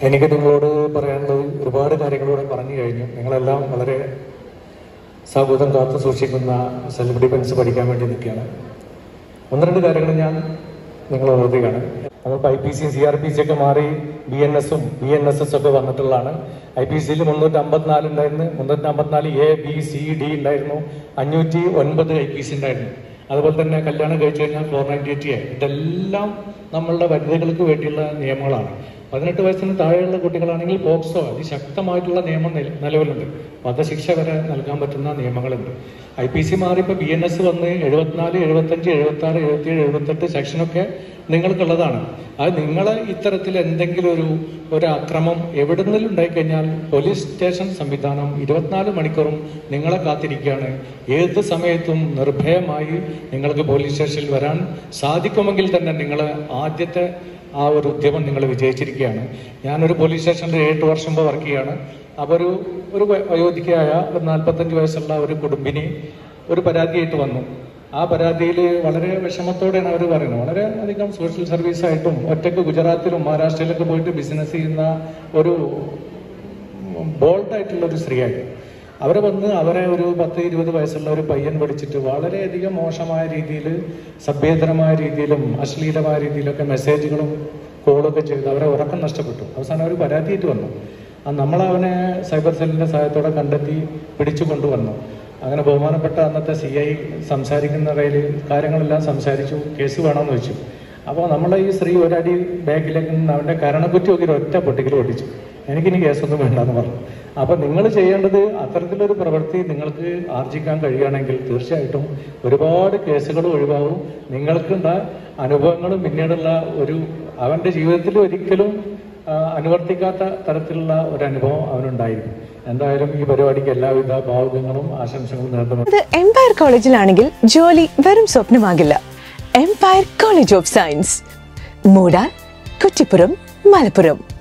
എനിക്ക് നിങ്ങളോട് പറയാനുള്ളത് ഒരുപാട് കാര്യങ്ങളോട് പറഞ്ഞു കഴിഞ്ഞു. നിങ്ങളെല്ലാം വളരെ സൗഹൃദം കാത്തു സൂക്ഷിക്കുന്ന സെൽഫ് ഡിഫെൻസ് പഠിക്കാൻ വേണ്ടി നിൽക്കുകയാണ്. ഒന്ന് രണ്ട് കാര്യങ്ങൾ ഞാൻ നിങ്ങൾ ഓർക്കുകയാണ്. നമ്മളിപ്പോൾ IPC CRPC ഒക്കെ മാറി BNS ഒക്കെ വന്നിട്ടുള്ളതാണ്. IPCയിൽ 354 ഉണ്ടായിരുന്നു, 354 A B C D ഉണ്ടായിരുന്നു, 509 IPC ഉണ്ടായിരുന്നു. അതുപോലെ തന്നെ കല്യാണം കഴിച്ചു കഴിഞ്ഞാൽ 498A. ഇതെല്ലാം നമ്മളുടെ വനിതകൾക്ക് വേണ്ടിയുള്ള നിയമങ്ങളാണ്. 18 വയസ്സിന് താഴെയുള്ള കുട്ടികളാണെങ്കിൽ പോക്സോ അതിശക്തമായിട്ടുള്ള നിയമം നിലവിലുണ്ട്. വധശിക്ഷ വരെ നൽകാൻ പറ്റുന്ന നിയമങ്ങളുണ്ട്. IPC മാറി ഇപ്പോൾ BNS വന്ന് 74, 75, 76, 77, 78 സെക്ഷനൊക്കെ നിങ്ങൾക്കുള്ളതാണ്. അത് നിങ്ങളെ ഇത്തരത്തിൽ എന്തെങ്കിലും ഒരു അക്രമം എവിടുന്നെങ്കിലും ഉണ്ടായിക്കഴിഞ്ഞാൽ പോലീസ് സ്റ്റേഷൻ സംവിധാനം 24 മണിക്കൂറും നിങ്ങളെ കാത്തിരിക്കുകയാണ്. ഏത് സമയത്തും നിർഭയമായി നിങ്ങൾക്ക് പോലീസ് സ്റ്റേഷനിൽ വരാൻ സാധിക്കുമെങ്കിൽ തന്നെ നിങ്ങൾ ആദ്യത്തെ ആ ഒരു ഉദ്യമം നിങ്ങൾ വിജയിച്ചിരിക്കുകയാണ്. ഞാനൊരു പോലീസ് സ്റ്റേഷനിൽ 7 വർഷം മുമ്പ് വർക്ക് ചെയ്യുകയാണ്. അപ്പോൾ ഒരു വയോധികയായ 45 വയസ്സുള്ള ഒരു കുടുംബിനി ഒരു പരാതിയായിട്ട് വന്നു. ആ പരാതിയിൽ വളരെ വിഷമത്തോടെയാണ് അവർ പറയുന്നത്. വളരെ അധികം സോഷ്യൽ സർവീസായിട്ടും ഒറ്റയ്ക്ക് ഗുജറാത്തിലും മഹാരാഷ്ട്രയിലൊക്കെ പോയിട്ട് ബിസിനസ് ചെയ്യുന്ന ഒരു ബോൾഡായിട്ടുള്ള ഒരു സ്ത്രീയായിട്ട് അവരെ വന്ന് അവരെ ഒരു 10-20 വയസ്സുള്ള ഒരു പയ്യൻ പഠിച്ചിട്ട് വളരെയധികം മോശമായ രീതിയിൽ, സഭ്യേതരമായ രീതിയിലും അശ്ലീലമായ രീതിയിലൊക്കെ മെസ്സേജുകളും കോളൊക്കെ ചെയ്ത് അവരെ ഉറക്കം നഷ്ടപ്പെട്ടു. അവസാനം അവർ പരാതിയായിട്ട് വന്നു. നമ്മളവനെ സൈബർ സെല്ലിൻ്റെ സഹായത്തോടെ കണ്ടെത്തി പിടിച്ചു കൊണ്ടുവന്നു. അങ്ങനെ ബഹുമാനപ്പെട്ട അന്നത്തെ CI സംസാരിക്കുന്നതിൽ കാര്യങ്ങളെല്ലാം സംസാരിച്ചു. കേസ് വേണമെന്ന് വെച്ചു. അപ്പോൾ നമ്മളെ ഈ സ്ത്രീ ഒരടി ബാഗിലേക്ക് നിന്ന് അവൻ്റെ കരണക്കുറ്റി നോക്കി ഒറ്റ പൊട്ടിക്കൽ പൊട്ടിച്ചു. എനിക്കിനി കേസൊന്നും വേണ്ടെന്ന് പറഞ്ഞു. അപ്പോൾ നിങ്ങൾ ചെയ്യേണ്ടത് അത്തരത്തിലൊരു പ്രവൃത്തി നിങ്ങൾക്ക് ആർജിക്കാൻ കഴിയുകയാണെങ്കിൽ തീർച്ചയായിട്ടും ഒരുപാട് കേസുകൾ ഒഴിവാകും. നിങ്ങൾക്കുണ്ട അനുഭവങ്ങളും പിന്നീടുള്ള അവൻ്റെ ജീവിതത്തിൽ ഒരിക്കലും അനുവർത്തിക്കാത്ത തരത്തിലുള്ള ഒരു അനുഭവം അവനുണ്ടായിരിക്കും. എന്തായാലും ഈ പരിപാടിക്ക് എല്ലാവിധ ഭാവുകങ്ങളും ആശംസകളും നേർന്നു. എംപയർ കോളേജിലാണെങ്കിൽ ജോലി വെറും സ്വപ്നമാകില്ല. Empire College of Science, Moodal, Kuttippuram, Malappuram.